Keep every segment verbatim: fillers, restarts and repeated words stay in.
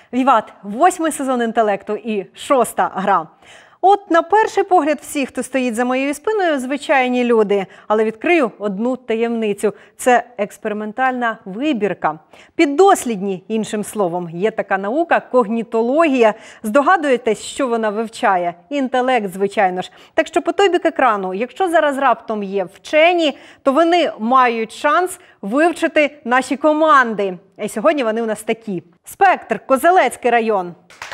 Віват, восьмий сезон інтелекту і шоста гра. От на перший погляд всі, хто стоїть за моєю спиною, звичайні люди. Але відкрию одну таємницю. Це експериментальна вибірка. Піддослідні, іншим словом, є така наука – когнітологія. Здогадуєтесь, що вона вивчає? Інтелект, звичайно ж. Так що по той бік екрану, якщо зараз раптом є вчені, то вони мають шанс вивчити наші команди. І сьогодні вони у нас такі. Спектр, Козелецький район.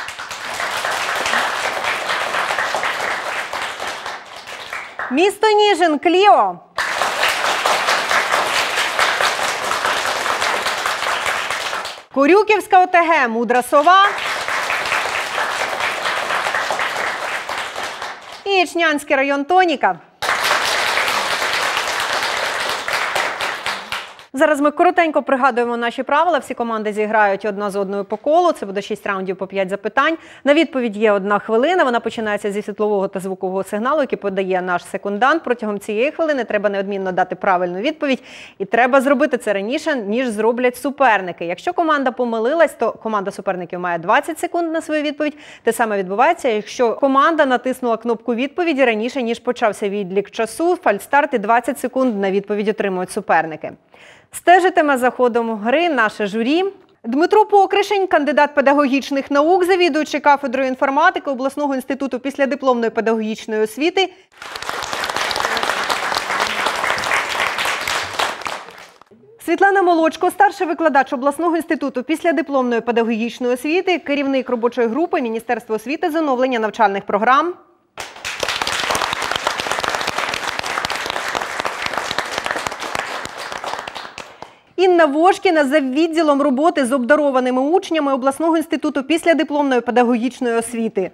Місто Ніжин, Кліо. Корюківська ОТГ, Мудра Сова. І Ічнянський район, Тоніка. Зараз ми коротенько пригадуємо наші правила. Всі команди зіграють одна з одною по колу. Це буде шість раундів по п'ять запитань. На відповідь є одна хвилина. Вона починається зі світлового та звукового сигналу, який подає наш секундант. Протягом цієї хвилини треба неодмінно дати правильну відповідь. І треба зробити це раніше, ніж зроблять суперники. Якщо команда помилилась, то команда суперників має двадцять секунд на свою відповідь. Те саме відбувається, якщо команда натиснула кнопку відповіді раніше, ніж почався відлік часу. Фальстарт і двадцять секунд на відповідь отримують суперники. Стежитиме за ходом гри наше журі. Дмитро Покришень, кандидат педагогічних наук, завідуючий кафедрою інформатики обласного інституту післядипломної педагогічної освіти. Світлана Молочко, старший викладач обласного інституту післядипломної педагогічної освіти, керівник робочої групи Міністерства освіти з оновлення навчальних програм. Інна Вошкіна за відділом роботи з обдарованими учнями обласного інституту післядипломної педагогічної освіти.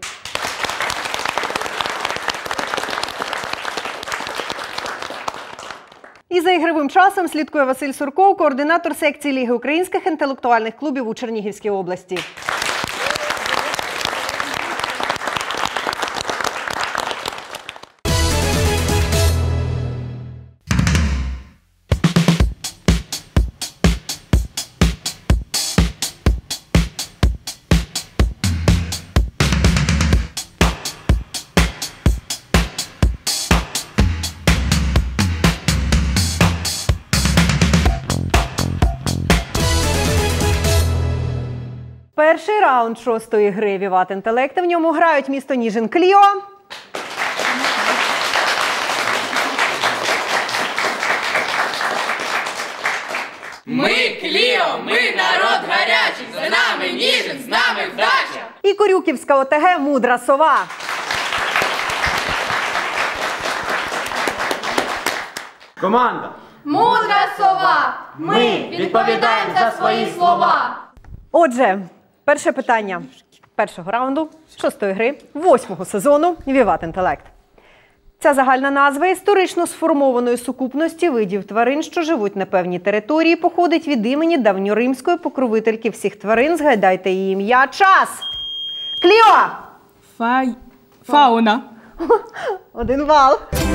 І за ігровим часом слідкує Василь Сурков, координатор секції Ліги українських інтелектуальних клубів у Чернігівській області. Перший раунд шостої гри «Віват інтелекти». В ньому грають місто Ніжин, Кліо. Ми Кліо, ми народ гарячий, за нами Ніжин, з нами вдача. І Корюківська ОТГ «Мудра Сова». Команда. Мудра Сова. Ми відповідаємо за свої слова. Отже, перше питання першого раунду шостої гри восьмого сезону «Віват інтелект». Ця загальна назва історично сформованої сукупності видів тварин, що живуть на певній території, походить від імені давньоримської покровительки всіх тварин. Згадайте її ім'я. Час! Кліо! Фай... Фауна. Один бал.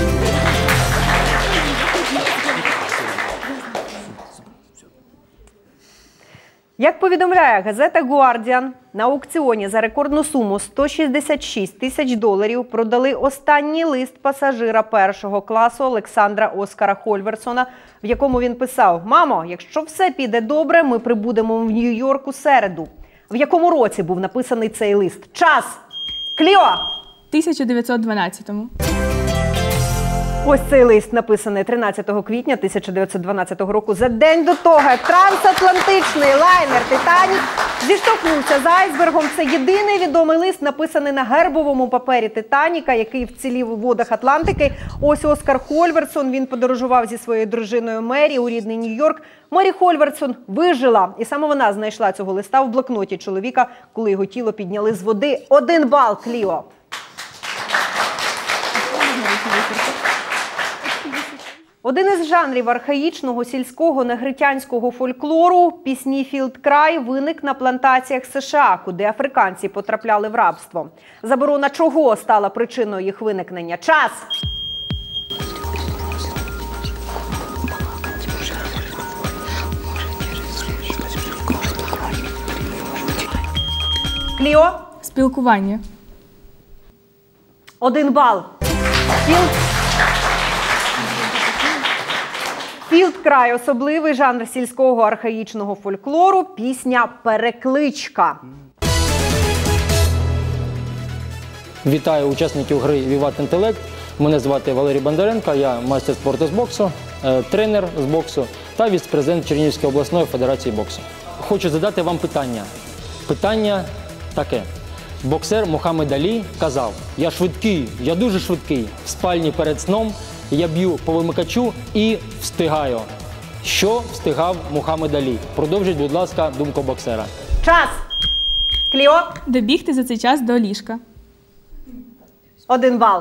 Як повідомляє газета «Гуардіан», на аукціоні за рекордну суму сто шістдесят шість тисяч доларів продали останній лист пасажира першого класу Олександра Оскара Хольверсона, в якому він писав: «Мамо, якщо все піде добре, ми прибудемо в Нью-Йорк у середу». В якому році був написаний цей лист? Час! Кліо! тисяча дев'ятсот дванадцятому. Ось цей лист написаний тринадцятого квітня тисяча дев'ятсот дванадцятого року, за день до того, як трансатлантичний лайнер «Титанік» зіштовхнувся з айсбергом. Це єдиний відомий лист, написаний на гербовому папері «Титаніка», який вцілів у водах Атлантики. Ось Оскар Хольверсон, він подорожував зі своєю дружиною Мері у рідний Нью-Йорк. Мері Хольверсон вижила, і саме вона знайшла цього листа в блокноті чоловіка, коли його тіло підняли з води. Один бал, Кліо. Один із жанрів архаїчного сільського негритянського фольклору, пісні «Філд-край», виник на плантаціях США, куди африканці потрапляли в рабство. Заборона чого стала причиною їх виникнення? Час! Кліо? Спілкування. Один бал. Філд. Філд-край – особливий жанр сільського архаїчного фольклору, пісня «Перекличка». Вітаю учасників гри «Віват Інтелект». Мене звати Валерій Бондаренко, я майстер спорту з боксу, тренер з боксу та віце-президент Чернігівської обласної федерації боксу. Хочу задати вам питання. Питання таке. Боксер Мухаммед Алі казав: «Я швидкий, я дуже швидкий. В спальні перед сном я б'ю по вимикачу і встигаю». Що встигав Мухаммед Алі? Продовжіть, будь ласка, думку боксера. Час. Кліо? Добігти за цей час до ліжка. Один бал.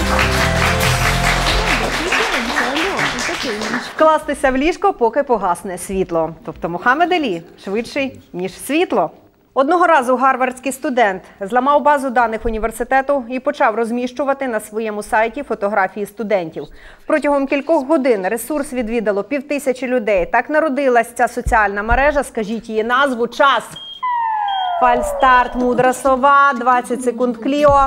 Вкластися в ліжко, поки погасне світло. Тобто Мухаммед Алі швидший, ніж світло. Одного разу гарвардський студент зламав базу даних університету і почав розміщувати на своєму сайті фотографії студентів. Протягом кількох годин ресурс відвідало півтисячі людей. Так народилась ця соціальна мережа. Скажіть її назву. Час. Фальстарт, мудра сова, двадцять секунд, Кліо.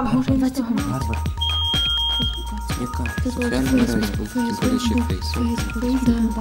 Яка? Соціальна мережа, тим Фейсбук.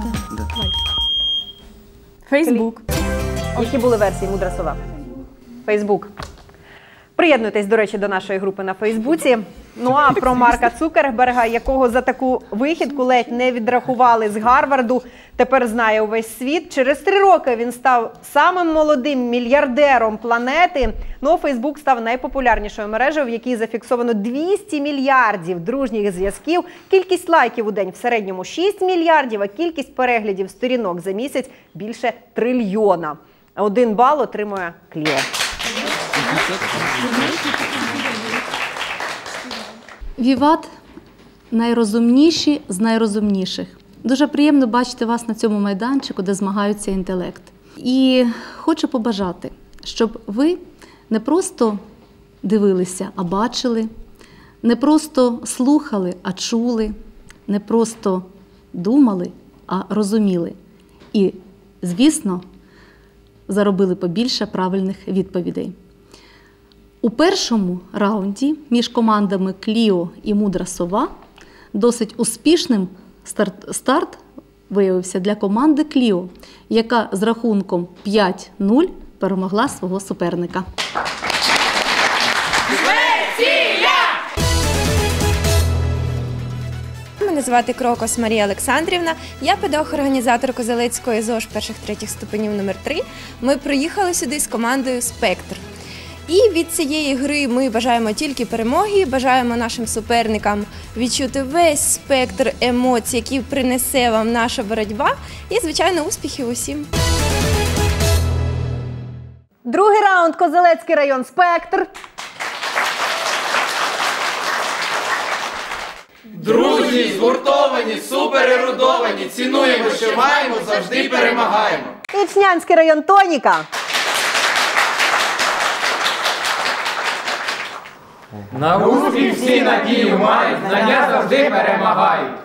Фейсбук. Які були версії мудра сова? Фейсбук. Приєднуйтесь, до речі, до нашої групи на Фейсбуці. Ну а про Марка Цукерберга, якого за таку вихідку ледь не відрахували з Гарварду, тепер знає увесь світ. Через три роки він став самим молодим мільярдером планети. Ну, Фейсбук став найпопулярнішою мережею, в якій зафіксовано двісті мільярдів дружніх зв'язків. Кількість лайків у день в середньому шість мільярдів, а кількість переглядів сторінок за місяць більше трильйона. Один бал отримує Кліо. Віват – найрозумніші з найрозумніших. Дуже приємно бачити вас на цьому майданчику, де змагаються інтелект. І хочу побажати, щоб ви не просто дивилися, а бачили, не просто слухали, а чули, не просто думали, а розуміли. І, звісно, заробили побільше правильних відповідей. У першому раунді між командами Кліо і Мудра сова досить успішним старт, старт виявився для команди Кліо, яка з рахунком п'ять нуль перемогла свого суперника. Мене звати Крокос Марія Олександрівна. Я педагог-організатор Козелецької ЗОЖ перших-третіх ступенів номер три. Ми приїхали сюди з командою «Спектр». І від цієї гри ми бажаємо тільки перемоги, бажаємо нашим суперникам відчути весь спектр емоцій, які принесе вам наша боротьба, і, звичайно, успіхів усім. Другий раунд. Козелецький район. Спектр. Дружні, згуртовані, суперерудовані, цінуємо, що маємо, завжди перемагаємо. Ічнянський район. Тоніка. На успіх всі надію мають, знання завжди перемагають.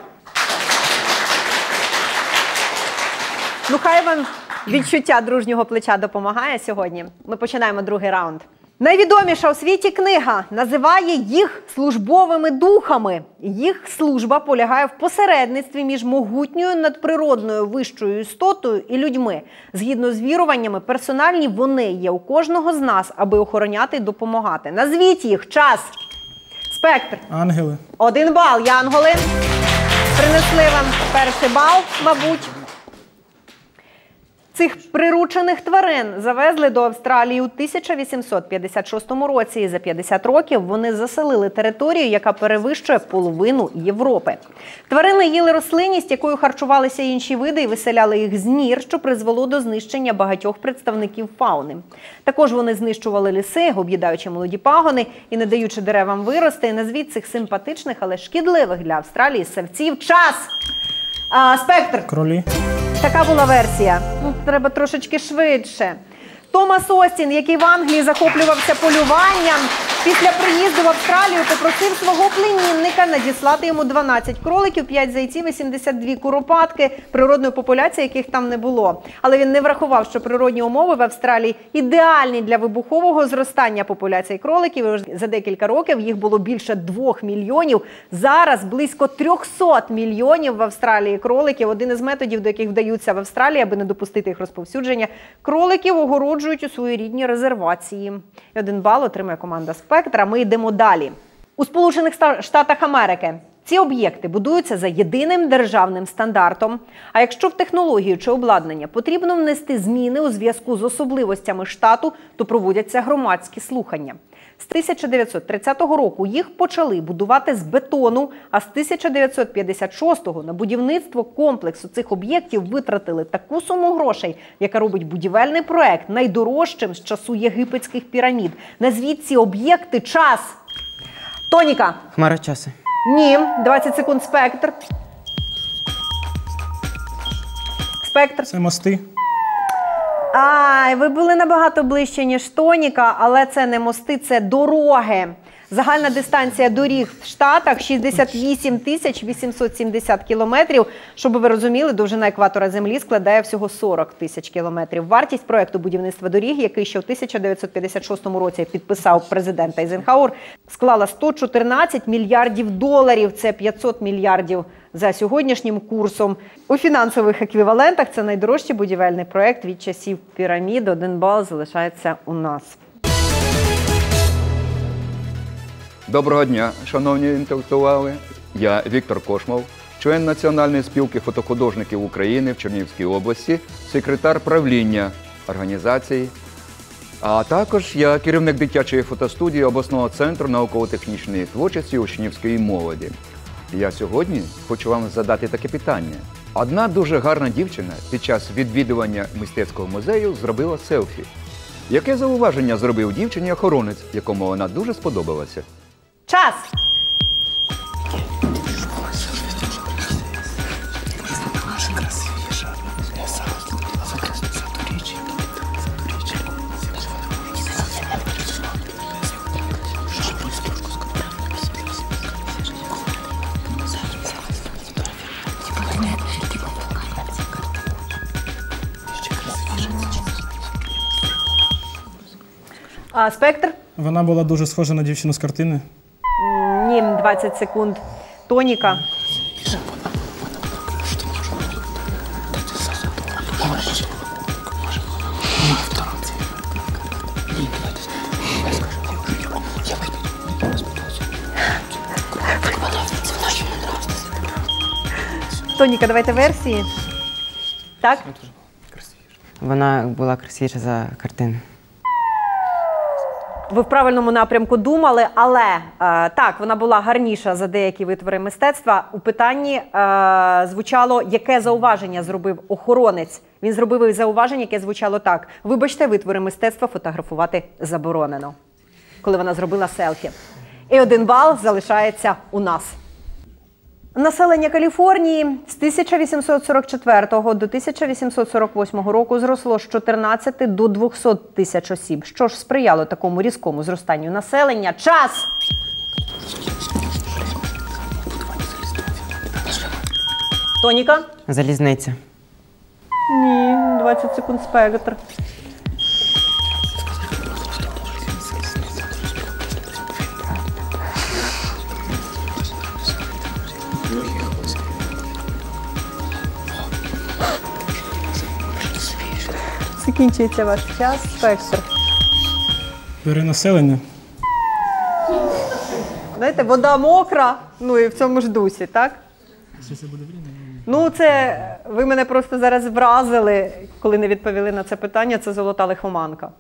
Ну, хай вам відчуття дружнього плеча допомагає сьогодні. Ми починаємо другий раунд. Найвідоміша у світі книга називає їх службовими духами. Їх служба полягає в посередництві між могутньою надприродною вищою істотою і людьми. Згідно з віруваннями, персональні вони є у кожного з нас, аби охороняти і допомагати. Назвіть їх. Час. Спектр. Ангели. Один бал. Янголи. Принесли вам перший бал, мабуть. Цих приручених тварин завезли до Австралії у тисяча вісімсот п'ятдесят шостому році. І за п'ятдесят років вони заселили територію, яка перевищує половину Європи. Тварини їли рослинність, якою харчувалися інші види, і виселяли їх з нір, що призвело до знищення багатьох представників фауни. Також вони знищували ліси, об'їдаючи молоді пагони і не даючи деревам вирости. Назвіть цих симпатичних, але шкідливих для Австралії савців. Час! А, Спектр. Кролі. Така була версія. Ну, треба трошечки швидше. Томас Остін, який в Англії захоплювався полюванням, Після приїзду в Австралію попросив свого племінника надіслати йому дванадцять кроликів, п'ять зайців і сімдесят дві куропатки, природної популяції, яких там не було. Але він не врахував, що природні умови в Австралії ідеальні для вибухового зростання популяції кроликів. За декілька років їх було більше двох мільйонів. Зараз близько трьохсот мільйонів в Австралії кроликів. Один із методів, до яких вдаються в Австралії, аби не допустити їх розповсюдження, кроликів огороджують у своєрідні резервації. І один бал отримує команда «Спектр». А ми йдемо далі. У Сполучених Штатах Америки ці об'єкти будуються за єдиним державним стандартом. А якщо в технологію чи обладнання потрібно внести зміни у зв'язку з особливостями штату, то проводяться громадські слухання. З тисяча дев'ятсот тридцятого року їх почали будувати з бетону, а з тисяча дев'ятсот п'ятдесят шостого на будівництво комплексу цих об'єктів витратили таку суму грошей, яка робить будівельний проект найдорожчим з часу єгипетських пірамід. Назвіть ці об'єкти. Час! Тоніка. Хмара часу. Ні. двадцять секунд. Спектр. Спектр. Це мости. Ай, ви були набагато ближче, ніж Тоніка, але це не мости, це дороги. Загальна дистанція доріг в Штатах – шістдесят вісім тисяч вісімсот сімдесят кілометрів. Щоб ви розуміли, довжина екватора Землі складає всього сорок тисяч кілометрів. Вартість проєкту будівництва доріг, який ще в тисяча дев'ятсот п'ятдесят шостому році підписав президент Ейзенхауер, склала сто чотирнадцять мільярдів доларів. Це п'ятсот мільярдів за сьогоднішнім курсом. У фінансових еквівалентах це найдорожчий будівельний проєкт від часів пірамід. Один бал залишається у нас. Доброго дня, шановні інтелектуали. Я Віктор Кошмов, член Національної спілки фотохудожників України в Чернігівській області, секретар правління організації, а також я керівник дитячої фотостудії обласного центру науково-технічної творчості учнівської молоді. Я сьогодні хочу вам задати таке питання. Одна дуже гарна дівчина під час відвідування мистецького музею зробила селфі. Яке зауваження зробив дівчині охоронець, якому вона дуже сподобалася? Час! А, Спектр? Вона була дуже схожа на дівчину з картини. Ні, двадцять секунд. Тоніка. Тоніка, давайте версії. Так? Вона була красивіша за картину. Ви в правильному напрямку думали, але е, так, вона була гарніша за деякі витвори мистецтва. У питанні е, звучало, яке зауваження зробив охоронець. Він зробив зауваження, яке звучало так. Вибачте, витвори мистецтва фотографувати заборонено. Коли вона зробила селфі. І один бал залишається у нас. Населення Каліфорнії з тисяча вісімсот сорок четвертого до тисяча вісімсот сорок восьмого року зросло з чотирнадцяти до двохсот тисяч осіб. Що ж сприяло такому різкому зростанню населення? Час! Тоніка? Залізниця. Ні, двадцять секунд. Спектр. Закінчується ваш час. Спектр. Перенаселення. Знаєте, вода мокра, ну і в цьому ж дусі, так? Ну, це ви мене просто зараз вразили, коли не відповіли на це питання. Це золота лихоманка.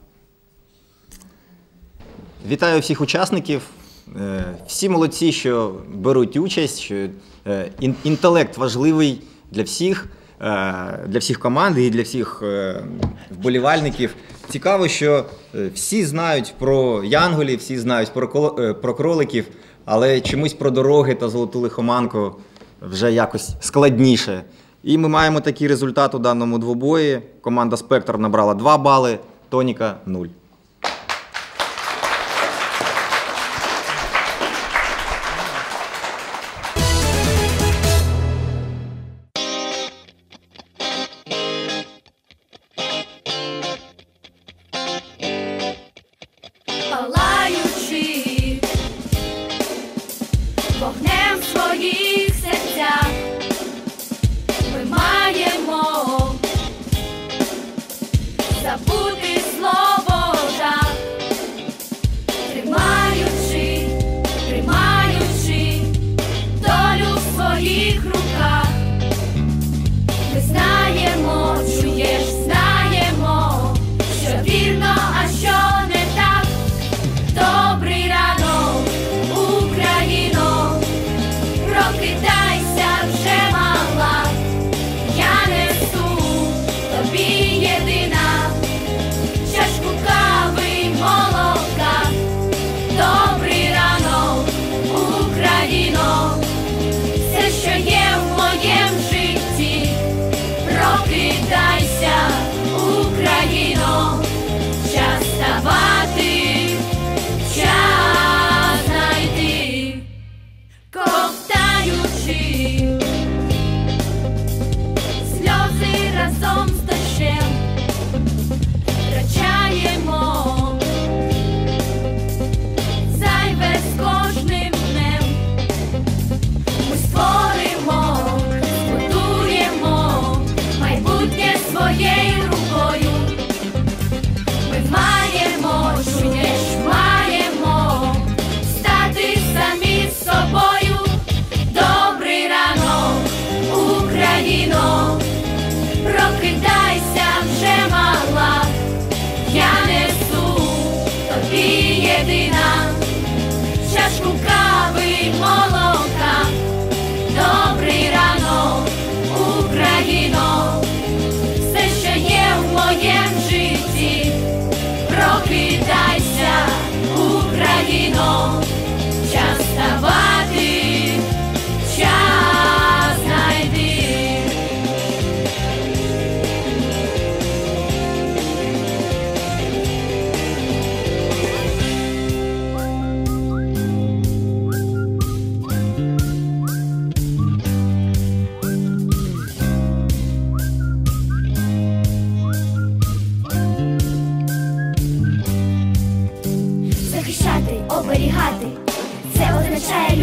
Вітаю всіх учасників. Всі молодці, що беруть участь, що інтелект важливий для всіх, для всіх команд і для всіх вболівальників. Цікаво, що всі знають про янголів, всі знають про кроликів, але чомусь про дороги та золоту лихоманку вже якось складніше. І ми маємо такий результат у даному двобої. Команда «Спектр» набрала два бали, Тоніка – нуль.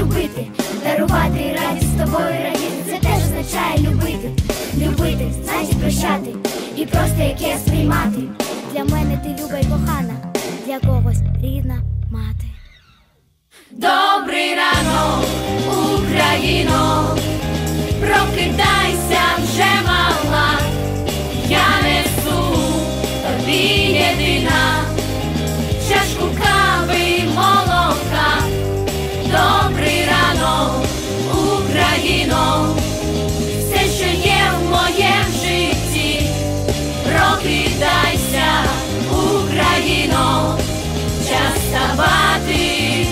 любити, дарувати радість з тобою радіти. Це теж означає любити, любити, значить прощати і просто яке сприймати. Для мене ти люба й кохана, для когось рідна мати. Добрий ранок, Україно, прокидайся вже, мала, я несу тобі єдина чашку кави й молока. Добрий ранок, Україно, все, що є в моєму житті. Прокидайся, Україно, час вставати,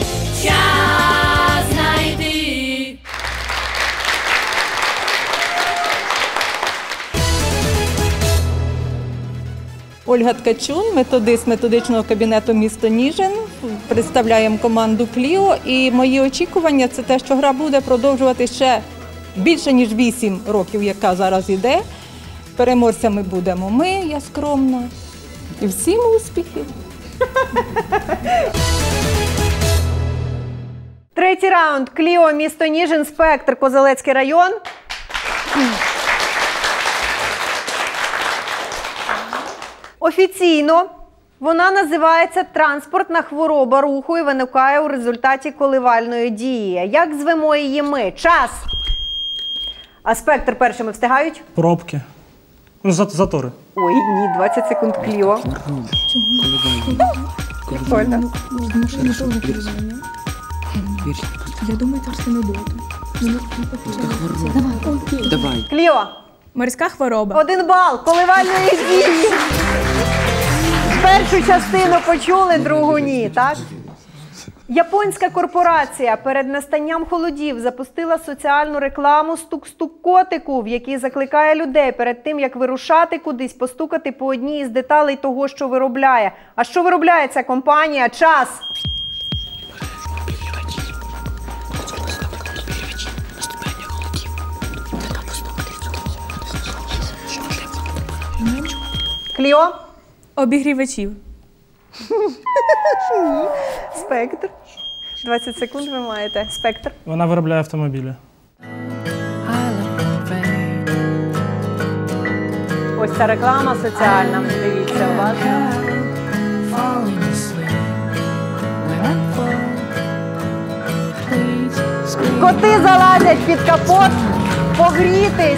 час знайти. Ольга Ткачун, методист методичного кабінету місто Ніжин. Представляємо команду Кліо. І мої очікування – це те, що гра буде продовжувати ще більше, ніж вісім років, яка зараз іде. Переможцями будемо ми, я скромна. І всім успіхів! Третій раунд. Кліо, місто Ніжин, Спектр, Козелецький район. Офіційно вона називається транспортна хвороба руху і виникає у результаті коливальної дії. Як звемо її ми? Час! А Спектр першими встигають? Пробки. Ну, затори. Ой, ні, двадцять секунд Кліо. Прикольно. Я думаю, це все не буде. Давай. Кліо. Морська хвороба. Один бал коливальної дії. Першу частину почули, другу ні, так? Японська корпорація перед настанням холодів запустила соціальну рекламу «Стук-стук котику», в якій закликає людей перед тим, як вирушати кудись, постукати по одній із деталей того, що виробляє. А що виробляє ця компанія? Час! Кліо? Обігрівачів. Спектр. двадцять секунд ви маєте. Спектр. Вона виробляє автомобілі. Ось ця реклама соціальна. Дивіться, уважно. Коти залазять під капот, погрітись.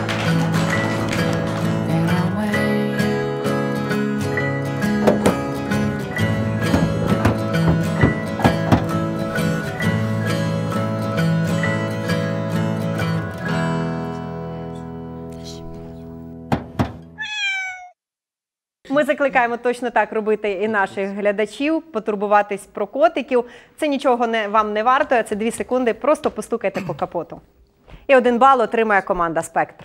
Ми закликаємо точно так робити і наших глядачів, потурбуватись про котиків. Це нічого не, вам не варто, це дві секунди, просто постукайте по капоту. І один бал отримає команда «Спектр».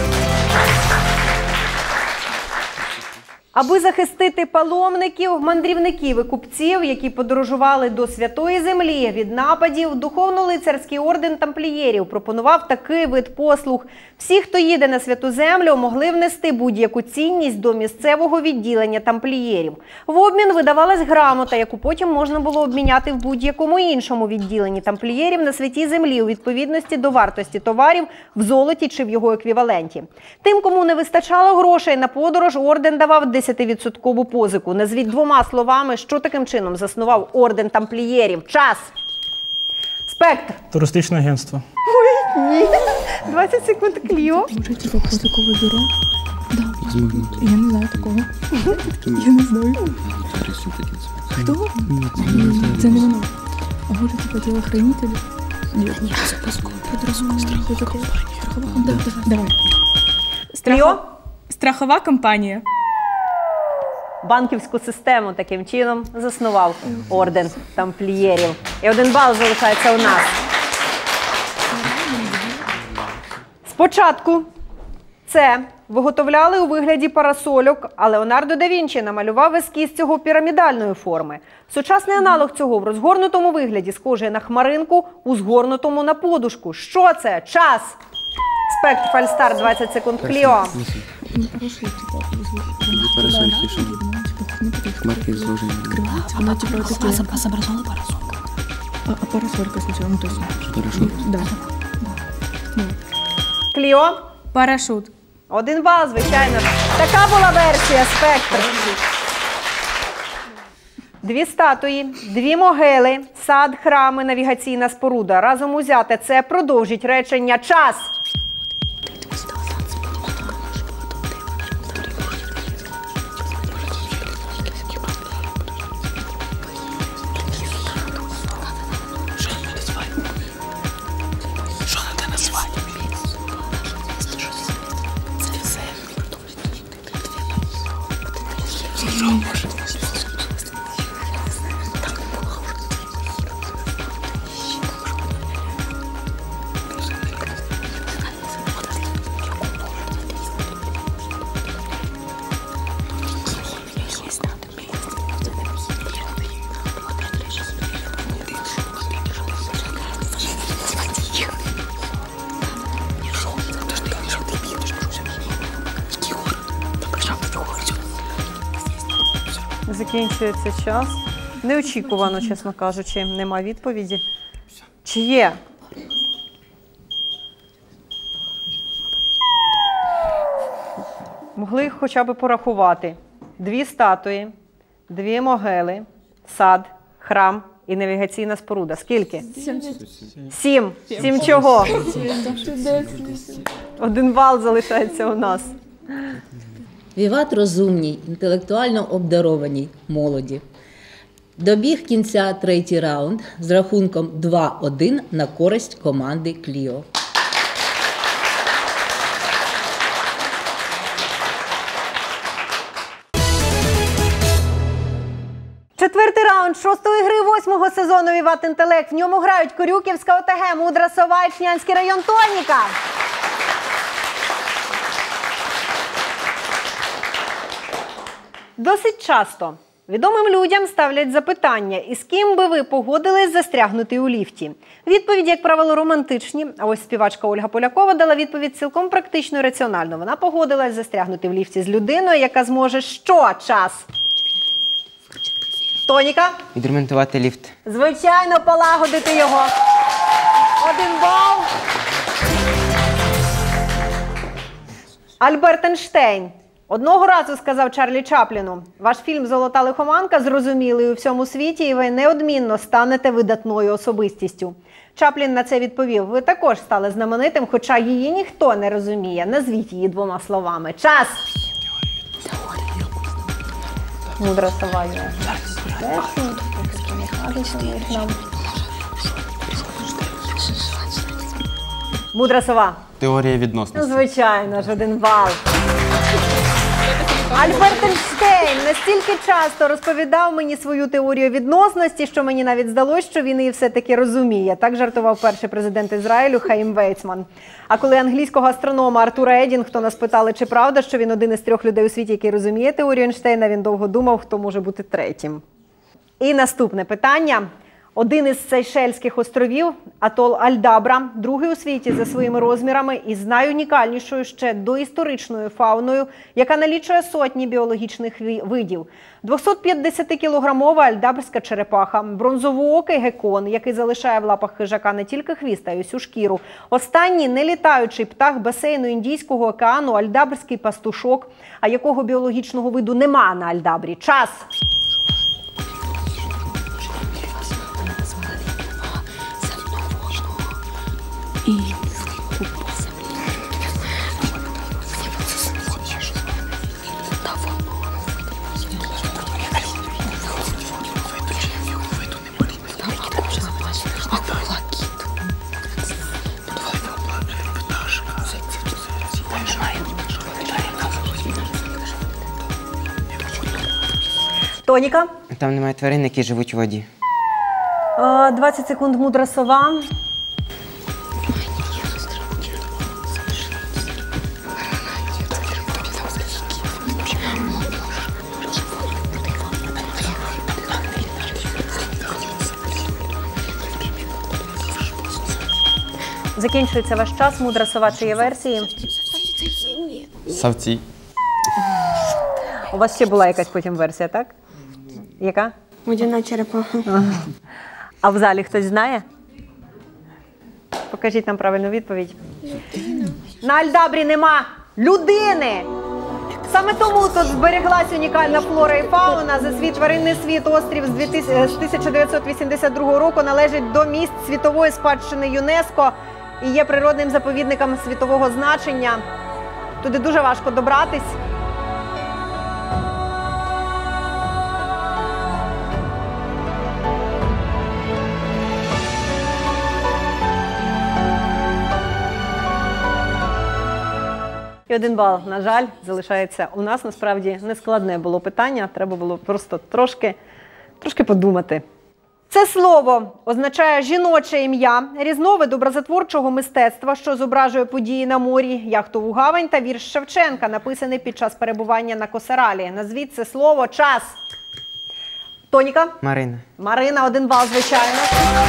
Аби захистити паломників, мандрівників і купців, які подорожували до Святої Землі від нападів, Духовно-лицарський орден тамплієрів пропонував такий вид послуг. Всі, хто їде на Святу Землю, могли внести будь-яку цінність до місцевого відділення тамплієрів. В обмін видавалась грамота, яку потім можна було обміняти в будь-якому іншому відділенні тамплієрів на Святій Землі у відповідності до вартості товарів в золоті чи в його еквіваленті. Тим, кому не вистачало грошей на подорож, орден давав десятивідсоткову позику. Назвіть двома словами, що таким чином заснував орден тамплієрів. Час! Спектр! Туристичне агентство. Ой, ні. двадцять секунд Кліо. Може, типу, позикове бюро? Да. Я не знаю такого. Я не знаю. Хто? Це не воно. А може, типу, тілохранителі? Ні, ні, це позикове бюро. Страхова компанія. Давай. Кліо? Страхова компанія. Банківську систему таким чином заснував орден тамплієрів. І один бал залишається у нас. Спочатку це виготовляли у вигляді парасольок, а Леонардо да Вінчі намалював ескіз цього пірамідальної форми. Сучасний аналог цього в розгорнутому вигляді схожий на хмаринку, у згорнутому на подушку. Що це? Час! Спектр, Фальстар, двадцять секунд, Кліо. Парасольки, що? Хмарки зложені. Вона типу такі. Зобразила парасольку. А, а парасолька случайно, ну точно. Парашют? Да. Кліо? Парашут. Один бал, звичайно. Така була версія «Спектр». Дві статуї, дві могили, сад, храми, навігаційна споруда. Разом узяте це продовжить речення «час». Закінчується час. Неочікувано, чесно кажучи, нема відповіді. Чи є? Могли їх хоча б порахувати. Дві статуї, дві могили, сад, храм і навігаційна споруда. Скільки? Сім. Сім чого? Один бал залишається у нас. Віват розумній, інтелектуально обдарованій молоді. Добіг кінця третій раунд з рахунком два один на користь команди Кліо. Четвертий раунд шостої гри восьмого сезону «Віват Інтелект». В ньому грають Корюківська ОТГ, Мудра Сова і Ічнянський район Тоніка. Досить часто відомим людям ставлять запитання, із ким би ви погодились застрягнути у ліфті. Відповіді, як правило, романтичні. А ось співачка Ольга Полякова дала відповідь цілком практично і раціонально. Вона погодилась застрягнути в ліфті з людиною, яка зможе що? Час. Тоніка? Відремонтувати ліфт. Звичайно, полагодити його. Один бал. Альберт Ейнштейн. Одного разу сказав Чарлі Чапліну: ваш фільм «Золота лихоманка» зрозумілий у всьому світі, і ви неодмінно станете видатною особистістю. Чаплін на це відповів: ви також стали знаменитим, хоча її ніхто не розуміє. Назвіть її двома словами. Час! Мудра сова є. Мудра сова. Теорія відносності. Звичайно ж, один бал. Альберт Ейнштейн настільки часто розповідав мені свою теорію відносності, що мені навіть здалося, що він її все-таки розуміє. Так жартував перший президент Ізраїлю Хаїм Вейцман. А коли англійського астронома Артура Едінгтона спитали, чи правда, що він один із трьох людей у світі, який розуміє теорію Ейнштейна, він довго думав, хто може бути третім. І наступне питання. Один із Сейшельських островів, атол Альдабра, другий у світі за своїми розмірами і з найунікальнішою ще доісторичною фауною, яка налічує сотні біологічних видів. двохсотп'ятдесятикілограмова альдабрська черепаха, бронзовоокий геккон, який залишає в лапах хижака не тільки хвіст, а й усю шкіру. Останній нелітаючий птах басейну Індійського океану, альдабрський пастушок, а якого біологічного виду нема на Альдабрі. Час! І Тоніка? Там немає тварин, які живуть у воді. двадцять секунд мудра сова. Закінчується ваш час. Мудра сова, чи є версії? Савці. У вас ще була якась потім версія, так? Яка? Водяна черепаха. А в залі хтось знає? Покажіть нам правильну відповідь. Людина. На Альдабрі нема людини. Саме тому тут збереглась унікальна флора і фауна. За свій тваринний світ острів з тисяча дев'ятсот вісімдесят другого року належить до місць світової спадщини ЮНЕСКО і є природним заповідником світового значення. Туди дуже важко добратись. І один бал, на жаль, залишається у нас. Насправді нескладне було питання, треба було просто трошки, трошки подумати. Це слово означає жіноче ім'я, різновид образотворчого мистецтва, що зображує події на морі, яхтову гавань та вірш Шевченка, написаний під час перебування на Косаралі. Назвіть це слово. Час. Тоніка? Марина. Марина, один бал, звичайно.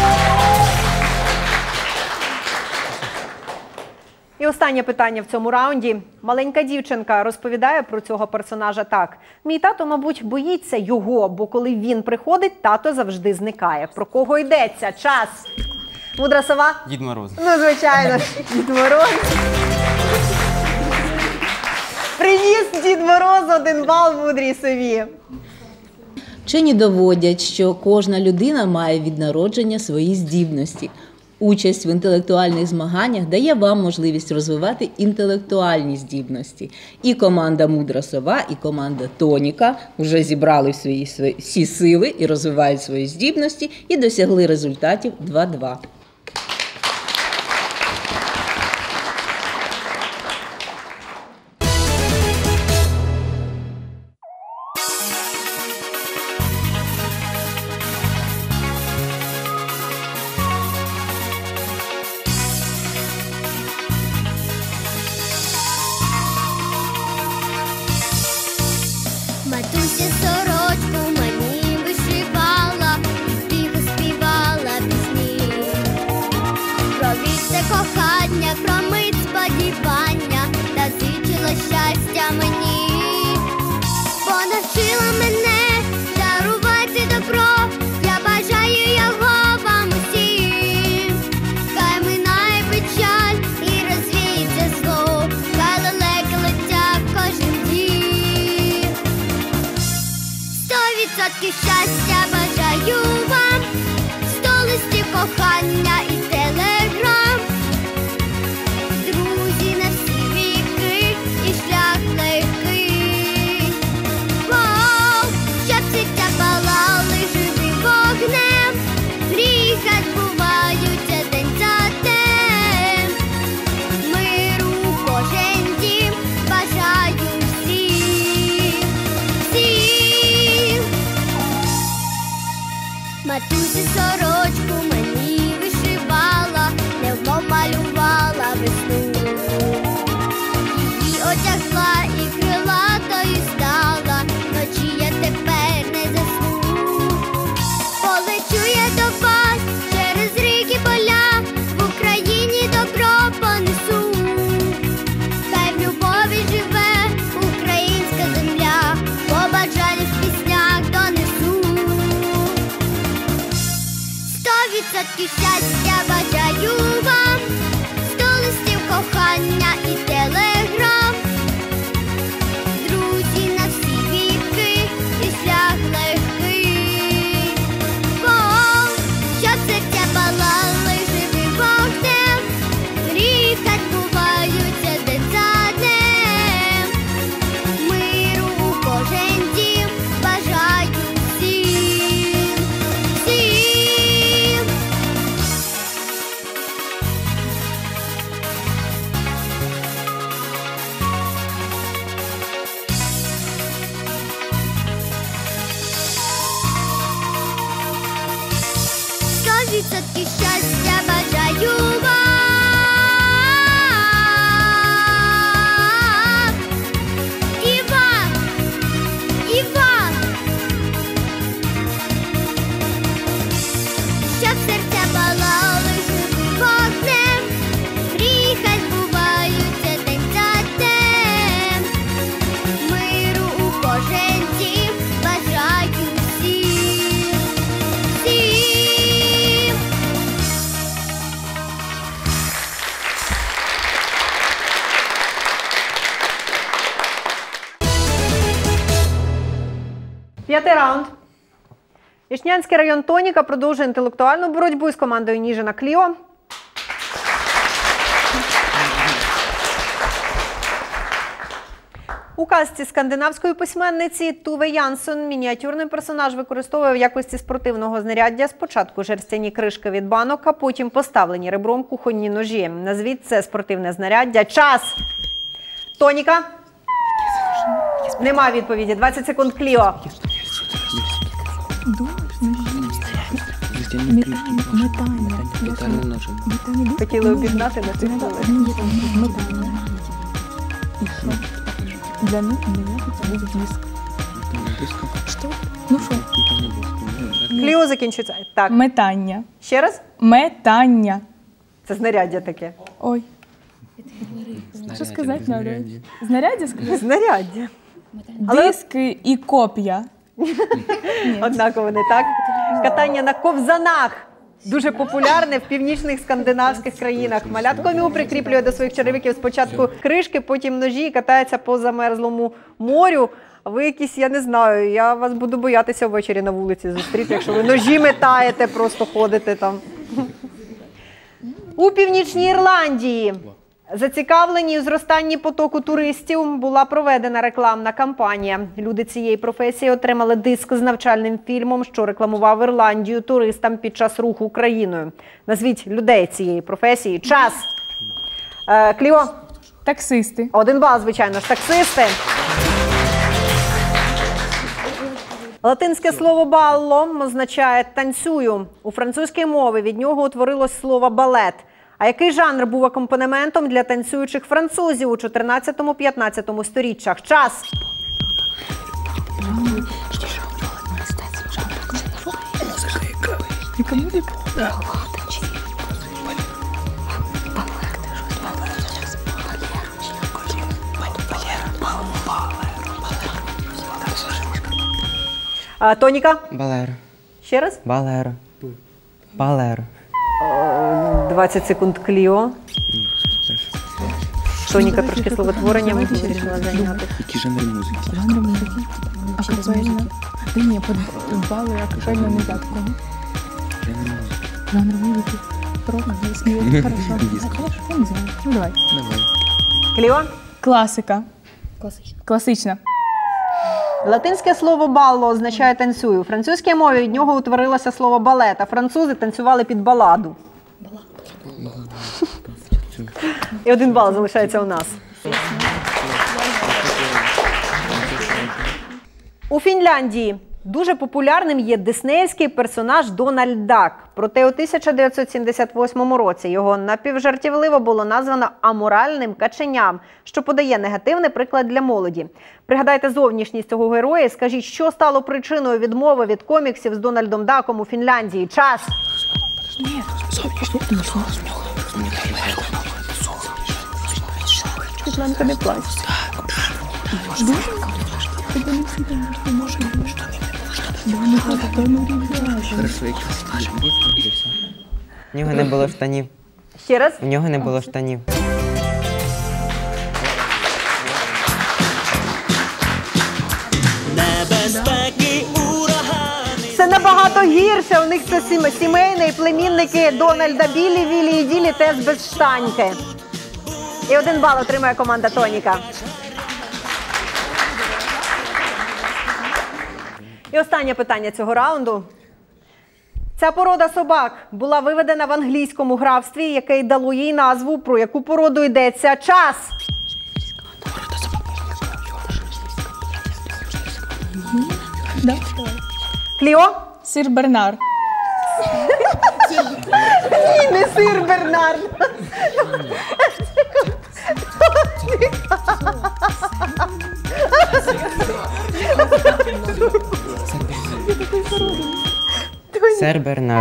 І останнє питання в цьому раунді. Маленька дівчинка розповідає про цього персонажа так. Мій тато, мабуть, боїться його, бо коли він приходить, тато завжди зникає. Про кого йдеться? Час. Мудра сова? Дід Мороз. Ну, звичайно, Дід Мороз. Приніс Дід Мороз один бал мудрій сові. Вчені доводять, що кожна людина має від народження свої здібності. Участь в інтелектуальних змаганнях дає вам можливість розвивати інтелектуальні здібності. І команда «Мудра сова», і команда «Тоніка» вже зібрали свої, свої, всі сили і розвивають свої здібності і досягли результатів два-два. Матуся сорочку мені вишивала, тихо співала пісні. Про вічне кохання, про мить сподівання, та зичила щастя мені. Бо навчила мене дарувати добро, я бажаю його вам усім. Хай минає печаль і розвіється зло, хай лелеки летять кожен дім. Сто відсотків щастя бажаю вам, сто листів кохання і телеграм. Друзі на всі віки і шлях легкий. Воу, щоб серця палали живим вогнем, мрії хай збуваються день за днем. Миру кожен дім бажаю всім, всім. Матуся сорочку мені вишивала, невмов малювала весну. Її одягла і крилатою стала, ночі я тепер не засну. Полечу я до вас через ріки поля, в Україні добро понесу. Хай в любові живе українська земля, побажання в піснях донесу. Сто відсотків щастя бажаю вам, сто листів кохання і телеграм. Друзі на всі віки і шлях легкий. Воу, щоб серця палали живим вогнем, мрії хай збуваються день за днем. Миру у кожен дім бажаю всім, всім. Сто відсотків щастя бажаю вам. І вам, і вам. Щоб серця палали живим вогнем, мрії хай збуваються день за днем. Миру у кожен дім бажаю всім, всім. П'ятий раунд. Ічнянський район Тоніка продовжує інтелектуальну боротьбу з командою Ніжина Кліо. У казці скандинавської письменниці Туве Янсон мініатюрний персонаж використовує в якості спортивного знаряддя спочатку жерстяні кришки від банок, а потім поставлені ребром кухонні ножі. Назвіть це спортивне знаряддя. Час! Тоніка? Нема відповіді. двадцять секунд, Кліо. Хотіли обігнати на цих хвилин. Для них це був диск. Що? Ну що? Кліо закінчується. Так. Метання. Ще раз? Метання. Це знаряддя таке. Ой. Що сказати надо? Знаряддя сказати? Знаряддя. Диски і коп'я. Однаково не так. Катання на ковзанах. Дуже популярне в північних скандинавських країнах. Малят Коміу прикріплює до своїх черевиків спочатку кришки, потім ножі і катається по замерзлому морю. А ви якісь, я не знаю, я вас буду боятися ввечері на вулиці зустріти, якщо ви ножі метаєте, просто ходите там. У Північній Ірландії зацікавлені у зростанні потоку туристів була проведена рекламна кампанія. Люди цієї професії отримали диск з навчальним фільмом, що рекламував Ірландію туристам під час руху країною. Назвіть людей цієї професії. Час! Е, Кліо? Таксисти. Один бал, звичайно ж, таксисти. Латинське слово «балло» означає «танцюю». У французькій мові від нього утворилось слово «балет». А який жанр був акомпанементом для танцюючих французів у чотирнадцятому-п'ятнадцятому сторіччях? Час! А, Тоніка? Балеро. Ще раз? Балеро. Балеро. двадцять секунд, Кліо. Тоніка трошки словотворенням вирішила зайняти. Які жанри музики? Жанри музики. Акапельна. Та ні, бали акапельна не так такого. Жанр музики. Просто диск. Хорошо. Я не знаю. Ну давай. Давай. Кліо? Класика. Класична. Класична. Латинське слово «балло» означає «танцюю». У французькій мові від нього утворилося слово «балет», а французи танцювали під баладу. І один бал залишається у нас. У Фінляндії дуже популярним є диснеївський персонаж Дональд Дак. Проте у тисяча дев'ятсот сімдесят восьмому році його напівжартівливо було названо аморальним каченям, що подає негативний приклад для молоді. Пригадайте зовнішність цього героя і скажіть, що стало причиною відмови від коміксів з Дональдом Даком у Фінляндії. Час! Ні, Світланка, не плач. У нього не було штанів. Ще раз? У нього не було штанів. Це набагато гірше. У них це сімейне і племінники Дональда Білі, Вілі і Ділі теж без штаньки. І один бал отримує команда Тоніка. І останнє питання цього раунду. Ця порода собак була виведена в англійському графстві, яке й дало їй назву, про яку породу йдеться. Час! Кліо? Сир Бернар. Ні, не сир Бернард. Сер Бернард.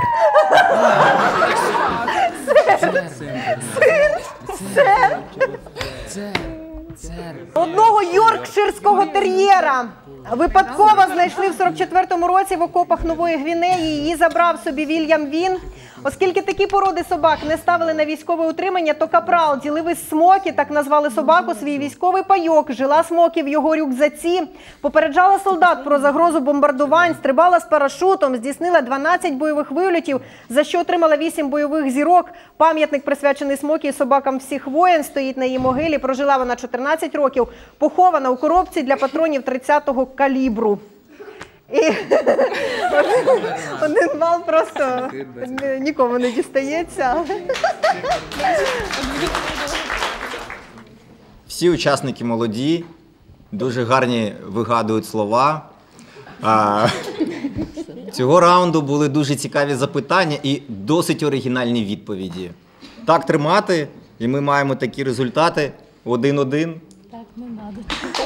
Одного йоркширського тер'єра випадково знайшли в сорок четвертому році в окопах Нової Гвінеї. Її забрав собі Вільям Він. Оскільки такі породи собак не ставили на військове утримання, то капрал ділив із Смокі, так назвали собаку, свій військовий пайок. Жила Смокі в його рюкзаці, попереджала солдат про загрозу бомбардувань, стрибала з парашутом, здійснила дванадцять бойових вильотів, за що отримала вісім бойових зірок. Пам'ятник, присвячений Смокі і собакам всіх воєн, стоїть на її могилі. Прожила вона чотирнадцять років, похована у коробці для патронів тридцятого калібру. І один бал просто нікому не дістається. Всі учасники молоді, дуже гарні вигадують слова. А, цього раунду були дуже цікаві запитання і досить оригінальні відповіді. Так тримати, і ми маємо такі результати. Один-один. Так, не надо.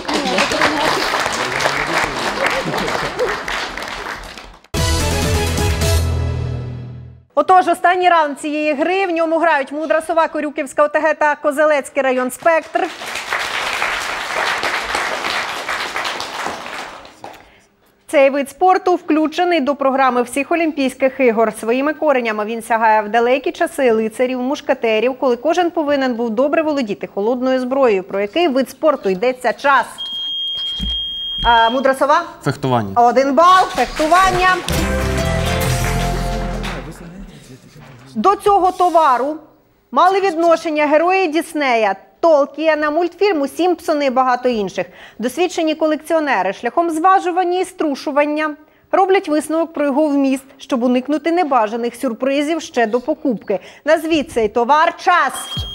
Отож, останній раунд цієї гри. В ньому грають Мудра Сова, Корюківська ОТГ та Козелецький район «Спектр». Цей вид спорту включений до програми всіх Олімпійських ігор. Своїми коренями він сягає в далекі часи лицарів, мушкетерів, коли кожен повинен був добре володіти холодною зброєю. Про який вид спорту йдеться час? А, Мудра Сова? Фехтування. Один бал. Фехтування. До цього товару мали відношення герої Діснея, Толкіена, мультфільму «Сімпсони» і багато інших. Досвідчені колекціонери шляхом зважування і струшування роблять висновок про його вміст, щоб уникнути небажаних сюрпризів ще до покупки. Назвіть цей товар. Час!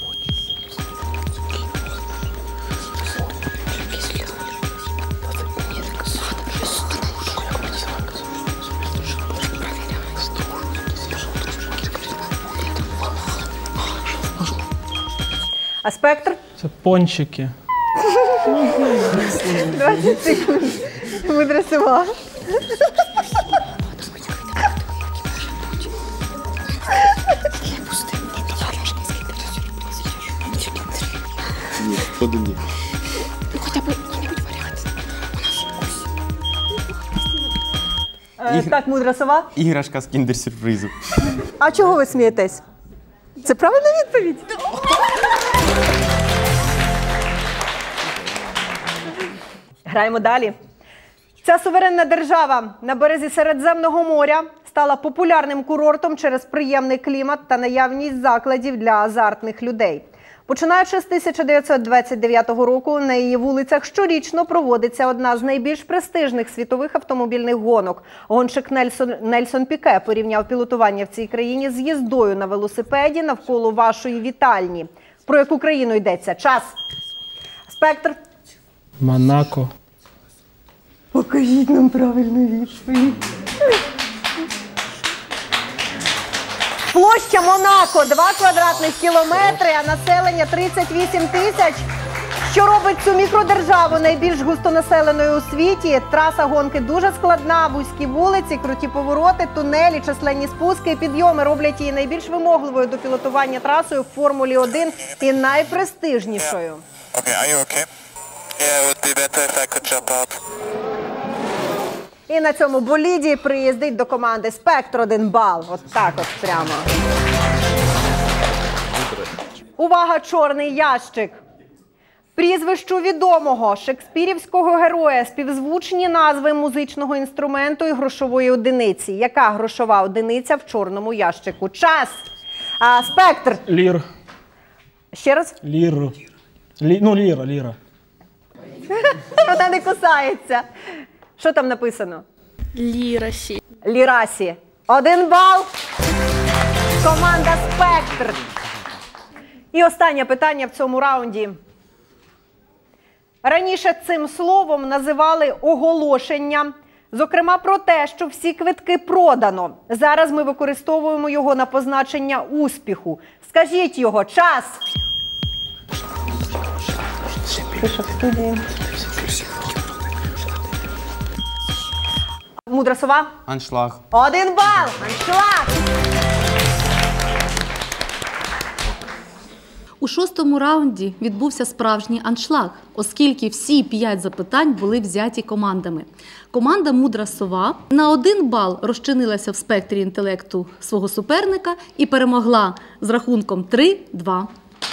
А «Спектр»? Це пончики. двадцять секунд. Мудра Сова. Ні, ходу ні. Ну хоча б який-небудь варіант. Е, Так, Мудра Сова. Іграшка з кіндер-сюрпризу. А чого ви смієтесь? Це правильна відповідь? Граємо далі. Ця суверенна держава на березі Середземного моря стала популярним курортом через приємний клімат та наявність закладів для азартних людей. Починаючи з тисяча дев'ятсот двадцять дев'ятого року, на її вулицях щорічно проводиться одна з найбільш престижних світових автомобільних гонок. Гонщик Нельсон, Нельсон Піке порівняв пілотування в цій країні з їздою на велосипеді навколо вашої вітальні. Про яку країну йдеться? Час. «Спектр». Монако. Покажіть нам правильну відповідь. Площа Монако – два квадратних кілометри, а населення тридцять вісім тисяч. Що робить цю мікродержаву найбільш густонаселеною у світі? Траса гонки дуже складна, вузькі вулиці, круті повороти, тунелі, численні спуски і підйоми роблять її найбільш вимогливою до пілотування трасою в Формулі один і найпрестижнішою. Okay, are you okay? Yeah, it would be better if I could jump out. І на цьому боліді приїздить до команди «Спектр» один бал. От так от прямо. Увага, чорний ящик. Прізвищу відомого шекспірівського героя співзвучні назви музичного інструменту і грошової одиниці. Яка грошова одиниця в чорному ящику? Час. А, «Спектр». Лір. Ще раз? Лір. Лі... Ну, ліра, ліра. Вона не кусається. Що там написано? Лірасі. Лірасі. Один бал. Команда «Спектр». І останнє питання в цьому раунді. Раніше цим словом називали оголошення, зокрема про те, що всі квитки продано. Зараз ми використовуємо його на позначення успіху. Скажіть його. Час. Тиша в студії. Мудра Сова. Аншлаг. Один бал. Аншлаг. У шостому раунді відбувся справжній аншлаг, оскільки всі п'ять запитань були взяті командами. Команда «Мудра сова» на один бал розчинилася в спектрі інтелекту свого суперника і перемогла з рахунком три-два.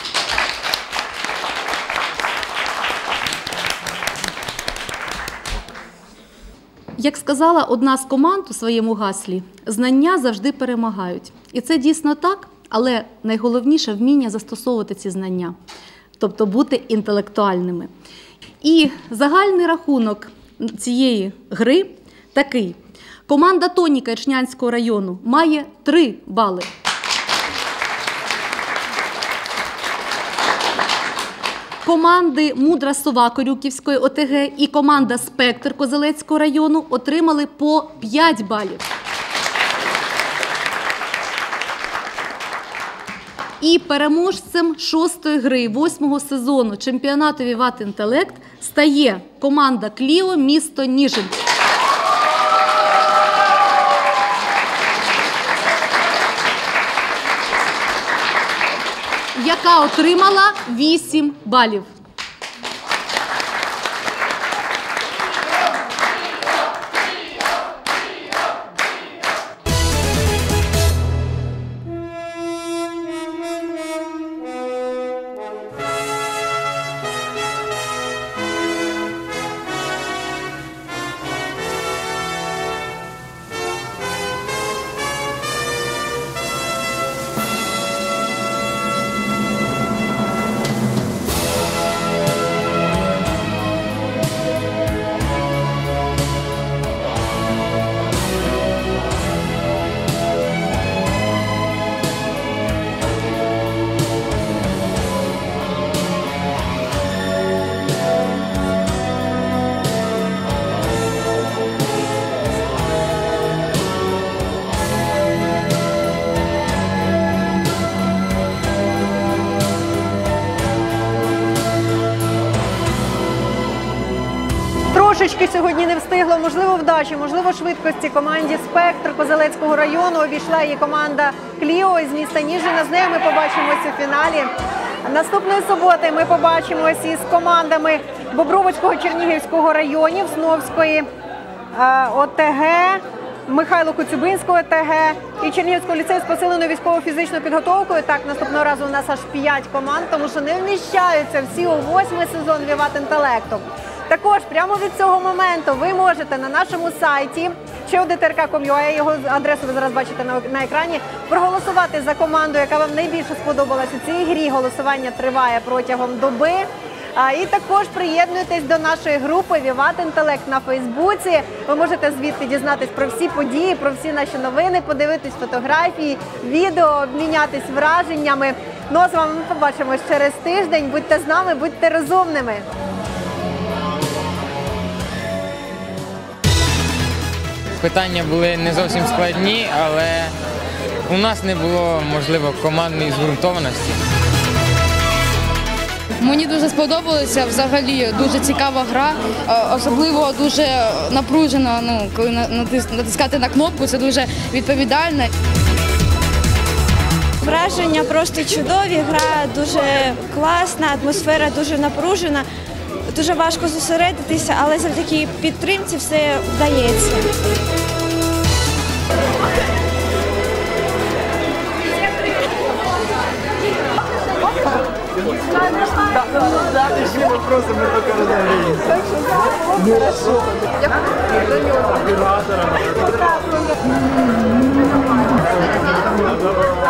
Як сказала одна з команд у своєму гаслі, знання завжди перемагають. І це дійсно так, але найголовніше – вміння застосовувати ці знання, тобто бути інтелектуальними. І загальний рахунок цієї гри такий. Команда «Тоніка» Іршнянського району має три бали. Команди «Мудра сова» Корюківської О Те Ге і команда «Спектр» Козелецького району отримали по п'ять балів. І переможцем шостої гри восьмого сезону чемпіонату «Віват Інтелект» стає команда «Кліо» місто Ніжин. Яка отримала вісім балів. Трошечки сьогодні не встигло, можливо, вдачі, можливо, швидкості команді «Спектр» Козелецького району. Обійшла її команда «Кліо» із міста Ніжина. З нею ми побачимося у фіналі. Наступної суботи ми побачимося із командами Бобровицького Чернігівського районів, Сновської О Те Ге, Михайло Коцюбинського О Те Ге і Чернігівського ліцею з посиленою військово-фізичною підготовкою. Так, наступного разу у нас аж п'ять команд, тому що не вміщаються всі у восьмий сезон «Віват Інтелекту». Також прямо від цього моменту ви можете на нашому сайті че о де те ер ка крапка ком крапка ю а, його адресу ви зараз бачите на, на екрані, проголосувати за команду, яка вам найбільше сподобалась у цій грі. Голосування триває протягом доби. А, і також приєднуйтесь до нашої групи «Віват Інтелект» на Фейсбуці. Ви можете звідти дізнатись про всі події, про всі наші новини, подивитись фотографії, відео, обмінятись враженнями. Ну а з вами ми побачимось через тиждень. Будьте з нами, будьте розумними. Питання були не зовсім складні, але у нас не було, можливо, командної згуртованості. Мені дуже сподобалося, взагалі дуже цікава гра, особливо дуже напружена, ну, коли натискати на кнопку, це дуже відповідально. Враження просто чудові, гра дуже класна, атмосфера дуже напружена. Дуже важко зосередитися, але завдяки підтримці все вдається. Хорошо.